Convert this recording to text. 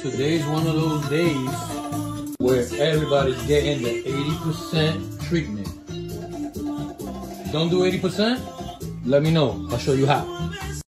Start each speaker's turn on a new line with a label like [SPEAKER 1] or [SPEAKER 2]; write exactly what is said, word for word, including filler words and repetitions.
[SPEAKER 1] today's one of those days where everybody's getting the eighty percent treatment. Don't do eighty percent? Let me know. I'll show you how.